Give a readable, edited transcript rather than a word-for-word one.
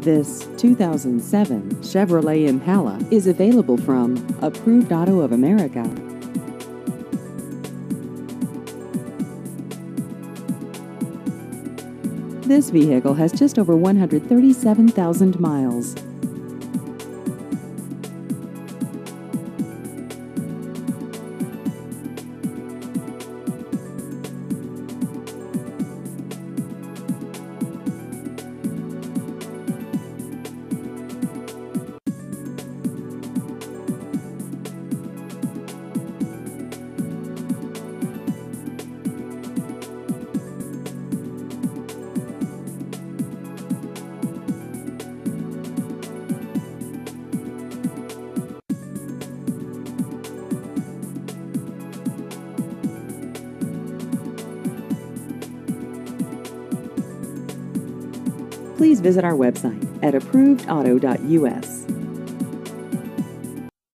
This 2007 Chevrolet Impala is available from Approved Auto of America. This vehicle has just over 137,000 miles. Please visit our website at approvedauto.us.